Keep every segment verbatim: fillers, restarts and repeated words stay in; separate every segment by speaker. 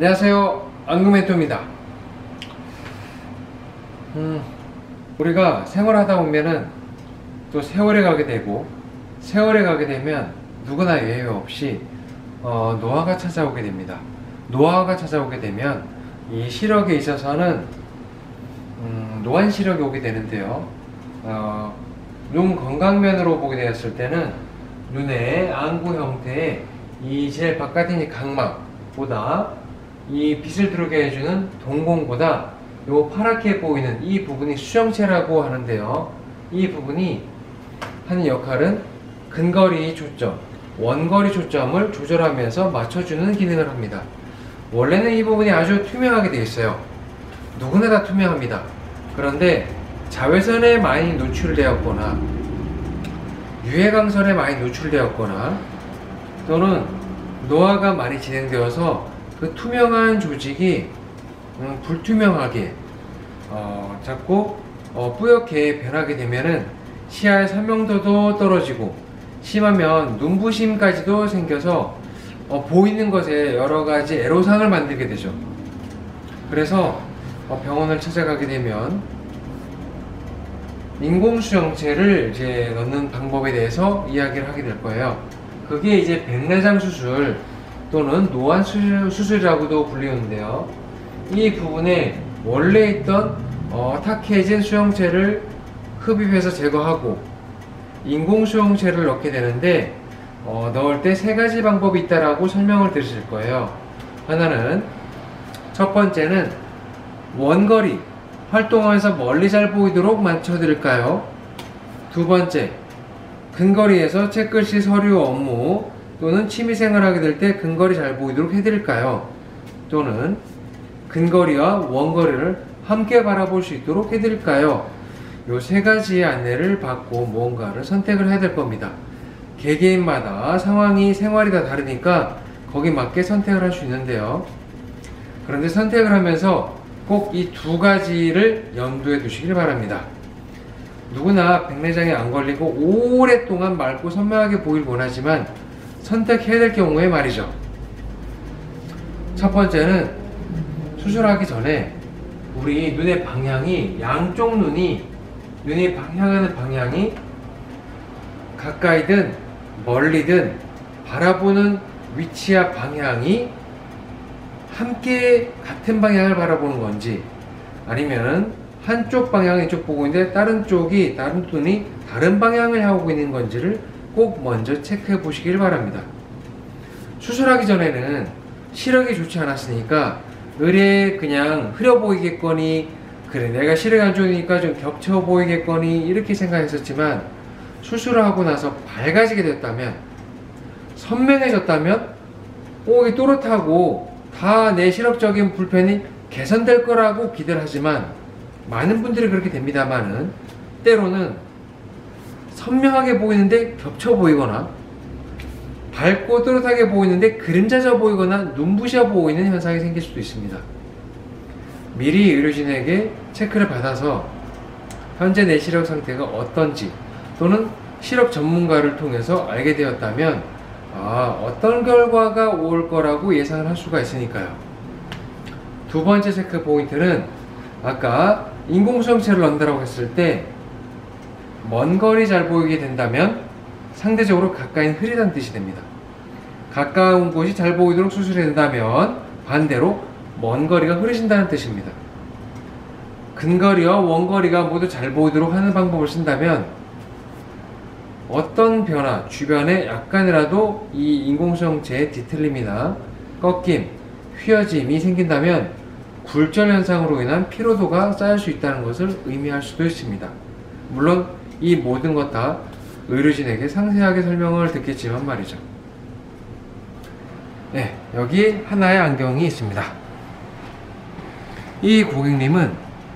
Speaker 1: 안녕하세요, 안금멘토입니다. 음, 우리가 생활하다 보면은 또 세월에 가게 되고, 세월에 가게 되면 누구나 예외 없이 어, 노화가 찾아오게 됩니다. 노화가 찾아오게 되면 이 시력에 있어서는 음, 노안 시력이 오게 되는데요. 어, 눈 건강면으로 보게 되었을 때는 눈의 안구 형태의 이 제일 바깥에 있는 각막보다 이 빛을 들어오게 해주는 동공보다 요 파랗게 보이는 이 부분이 수정체라고 하는데요. 이 부분이 하는 역할은 근거리 초점, 원거리 초점을 조절하면서 맞춰주는 기능을 합니다. 원래는 이 부분이 아주 투명하게 되어 있어요. 누구나 다 투명합니다. 그런데 자외선에 많이 노출되었거나 유해광선에 많이 노출되었거나 또는 노화가 많이 진행되어서 그 투명한 조직이 음, 불투명하게 어, 자꾸 어, 뿌옇게 변하게 되면은 시야의 선명도도 떨어지고 심하면 눈부심까지도 생겨서 어, 보이는 것에 여러가지 애로사항을 만들게 되죠. 그래서 어, 병원을 찾아가게 되면 인공수정체를 이제 넣는 방법에 대해서 이야기를 하게 될 거예요. 그게 이제 백내장 수술 또는 노안 수술이라고도 불리는데요. 이 부분에 원래 있던 어, 탁해진 수용체를 흡입해서 제거하고 인공 수용체를 넣게 되는데 어, 넣을 때 세 가지 방법이 있다라고 설명을 드릴 거예요. 하나는 첫 번째는 원거리 활동하면서 멀리 잘 보이도록 맞춰 드릴까요? 두 번째, 근거리에서 책글씨 서류 업무 또는 취미생활 하게 될 때 근거리 잘 보이도록 해드릴까요? 또는 근거리와 원거리를 함께 바라볼 수 있도록 해드릴까요? 요 세 가지의 안내를 받고 무언가를 선택을 해야 될 겁니다. 개개인마다 상황이 생활이 다 다르니까 거기에 맞게 선택을 할 수 있는데요. 그런데 선택을 하면서 꼭 이 두 가지를 염두에 두시길 바랍니다. 누구나 백내장에 안 걸리고 오랫동안 맑고 선명하게 보길 원하지만 선택해야 될 경우에 말이죠. 첫 번째는 수술하기 전에 우리 눈의 방향이 양쪽 눈이 눈이 향하는 방향이 가까이든 멀리든 바라보는 위치와 방향이 함께 같은 방향을 바라보는 건지 아니면 한쪽 방향이 이쪽 보고 있는데 다른 쪽이 다른 눈이 다른 방향을 향하고 있는 건지를 꼭 먼저 체크해 보시길 바랍니다. 수술하기 전에는 시력이 좋지 않았으니까 의뢰 그냥 흐려 보이겠거니 그래 내가 시력이 안 좋으니까 좀 겹쳐 보이겠거니 이렇게 생각했었지만 수술을 하고 나서 밝아지게 됐다면 선명해졌다면 오, 이 또렷하고 다 내 시력적인 불편이 개선될 거라고 기대를 하지만 많은 분들이 그렇게 됩니다만은 때로는 선명하게 보이는데 겹쳐 보이거나 밝고 또렷하게 보이는데 그림자져 보이거나 눈부셔 보이는 현상이 생길 수도 있습니다. 미리 의료진에게 체크를 받아서 현재 내 시력 상태가 어떤지 또는 시력 전문가를 통해서 알게 되었다면 아, 어떤 결과가 올 거라고 예상을 할 수가 있으니까요. 두 번째 체크 포인트는 아까 인공수정체를 넣는다고 했을 때 먼 거리 잘 보이게 된다면 상대적으로 가까이 흐리다는 뜻이 됩니다. 가까운 곳이 잘 보이도록 수술이 된다면 반대로 먼 거리가 흐려진다는 뜻입니다. 근거리와 원거리가 모두 잘 보이도록 하는 방법을 쓴다면 어떤 변화, 주변에 약간이라도 이 인공수정체의 뒤틀림이나 꺾임, 휘어짐이 생긴다면 굴절 현상으로 인한 피로도가 쌓일 수 있다는 것을 의미할 수도 있습니다. 물론 이 모든 것 다 의료진에게 상세하게 설명을 듣겠지만 말이죠. 네, 여기 하나의 안경이 있습니다. 이 고객님은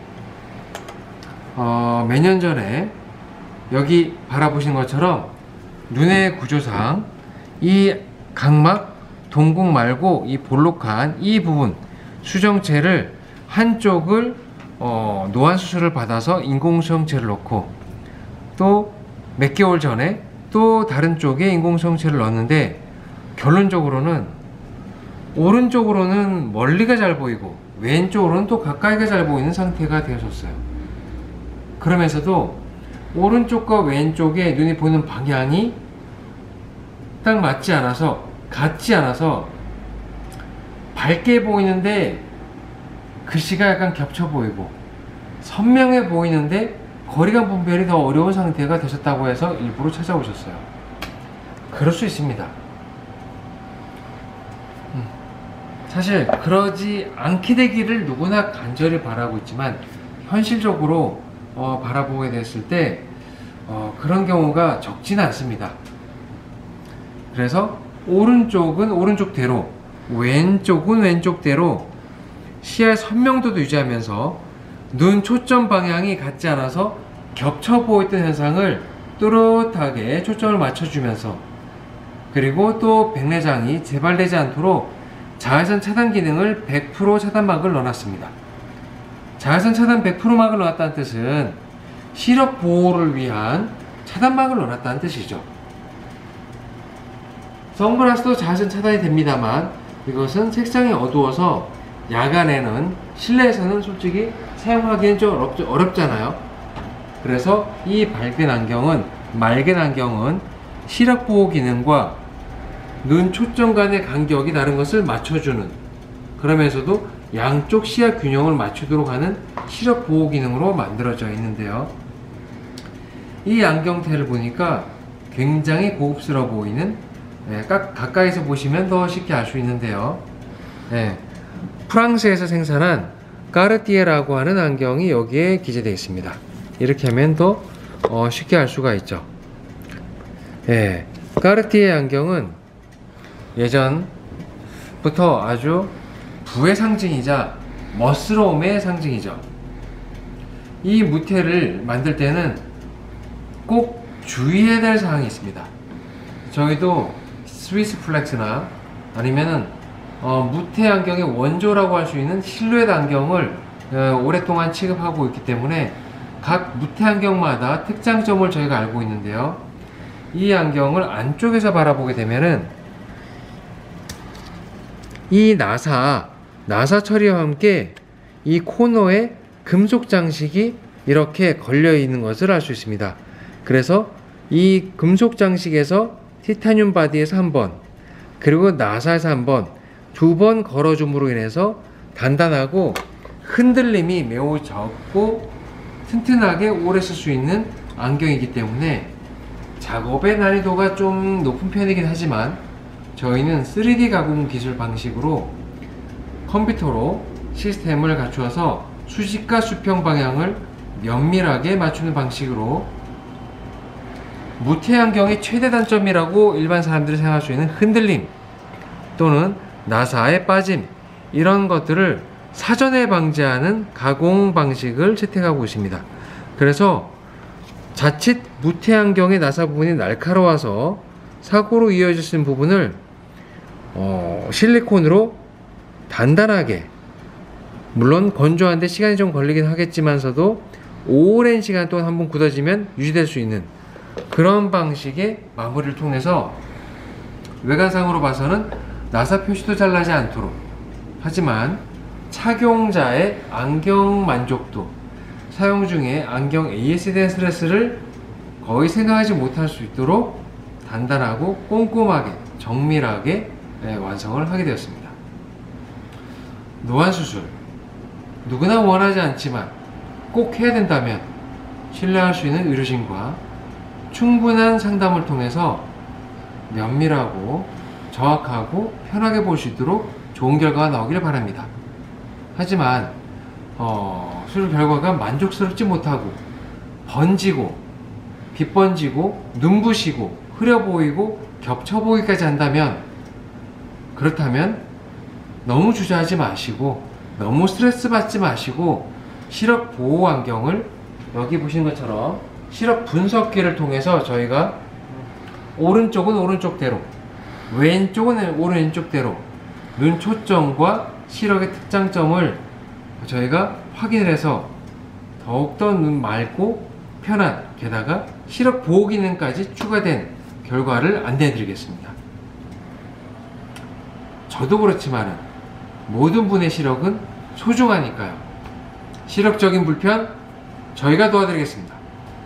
Speaker 1: 어, 몇 년 전에 여기 바라보신 것처럼 눈의 구조상 이 각막, 동공 말고 이 볼록한 이 부분 수정체를 한쪽을 어, 노안 수술을 받아서 인공수정체를 넣고 또 몇 개월 전에 또 다른 쪽에 인공수정체를 넣었는데 결론적으로는 오른쪽으로는 멀리가 잘 보이고 왼쪽으로는 또 가까이가 잘 보이는 상태가 되어졌어요. 그러면서도 오른쪽과 왼쪽에 눈이 보는 방향이 딱 맞지 않아서, 같지 않아서 밝게 보이는데 글씨가 약간 겹쳐 보이고 선명해 보이는데 거리감 분별이 더 어려운 상태가 되셨다고 해서 일부러 찾아오셨어요. 그럴 수 있습니다. 음. 사실 그러지 않게 되기를 누구나 간절히 바라고 있지만 현실적으로 어, 바라보게 됐을 때 어, 그런 경우가 적지는 않습니다. 그래서 오른쪽은 오른쪽대로, 왼쪽은 왼쪽대로 시야의 선명도도 유지하면서 눈 초점 방향이 같지 않아서 겹쳐 보였던 현상을 또렷하게 초점을 맞춰주면서, 그리고 또 백내장이 재발되지 않도록 자외선 차단 기능을 백 퍼센트 차단막을 넣어놨습니다. 자외선 차단 백 퍼센트 막을 넣었다는 뜻은 시력 보호를 위한 차단막을 넣어놨다는 뜻이죠. 선글라스도 자외선 차단이 됩니다만 이것은 색상이 어두워서 야간에는, 실내에서는 솔직히 사용하기엔 좀 어렵, 어렵잖아요. 그래서 이 밝은 안경은, 맑은 안경은 시력 보호 기능과 눈 초점 간의 간격이 다른 것을 맞춰주는, 그러면서도 양쪽 시야 균형을 맞추도록 하는 시력 보호 기능으로 만들어져 있는데요. 이 안경테를 보니까 굉장히 고급스러워 보이는, 네, 가까이서 보시면 더 쉽게 알 수 있는데요. 네, 프랑스에서 생산한 까르띠에라고 하는 안경이 여기에 기재되어 있습니다. 이렇게 하면 더 어, 쉽게 알 수가 있죠. 네, 까르띠에 안경은 예전부터 아주 부의 상징이자 멋스러움의 상징이죠. 이 무태를 만들 때는 꼭 주의해야 될 사항이 있습니다. 저희도 스위스 플렉스나 아니면은 어, 무태 안경의 원조라고 할 수 있는 실루엣 안경을 어, 오랫동안 취급하고 있기 때문에 각 무태 안경마다 특장점을 저희가 알고 있는데요. 이 안경을 안쪽에서 바라보게 되면은 이 나사, 나사 처리와 함께 이 코너에 금속 장식이 이렇게 걸려 있는 것을 알 수 있습니다. 그래서 이 금속 장식에서 티타늄 바디에서 한 번, 그리고 나사에서 한 번, 두 번 걸어줌으로 인해서 단단하고 흔들림이 매우 적고 튼튼하게 오래 쓸 수 있는 안경이기 때문에 작업의 난이도가 좀 높은 편이긴 하지만 저희는 쓰리디 가공 기술 방식으로 컴퓨터로 시스템을 갖추어서 수직과 수평 방향을 면밀하게 맞추는 방식으로 무태 안경의 최대 단점이라고 일반 사람들이 생각할 수 있는 흔들림 또는 나사의 빠짐, 이런 것들을 사전에 방지하는 가공 방식을 채택하고 있습니다. 그래서 자칫 무태 안경의 나사 부분이 날카로워서 사고로 이어질 부분을 어, 실리콘으로 단단하게, 물론 건조한데 시간이 좀 걸리긴 하겠지만서도 오랜 시간 동안 한번 굳어지면 유지될 수 있는 그런 방식의 마무리를 통해서 외관상으로 봐서는 나사 표시도 잘나지 않도록, 하지만 착용자의 안경 만족도, 사용 중에 안경 에이에스에 대한 스트레스를 거의 생각하지 못할 수 있도록 단단하고 꼼꼼하게 정밀하게 네, 완성을 하게 되었습니다. 노안수술, 누구나 원하지 않지만 꼭 해야 된다면 신뢰할 수 있는 의료진과 충분한 상담을 통해서 면밀하고 정확하고 편하게 볼 수 있도록 좋은 결과가 나오기를 바랍니다. 하지만 어, 수술 결과가 만족스럽지 못하고 번지고 빗번지고 눈부시고 흐려 보이고 겹쳐 보이기까지 한다면, 그렇다면 너무 주저하지 마시고 너무 스트레스 받지 마시고 시력 보호 안경을 여기 보시는 것처럼 시력 분석기를 통해서 저희가 오른쪽은 오른쪽대로, 왼쪽은 오른쪽대로 눈 초점과 시력의 특장점을 저희가 확인을 해서 더욱더 눈 맑고 편한, 게다가 시력 보호 기능까지 추가된 결과를 안내해 드리겠습니다. 저도 그렇지만은 모든 분의 시력은 소중하니까요. 시력적인 불편 저희가 도와드리겠습니다.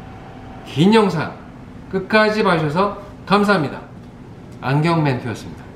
Speaker 1: 긴 영상 끝까지 봐주셔서 감사합니다. 안경멘토였습니다.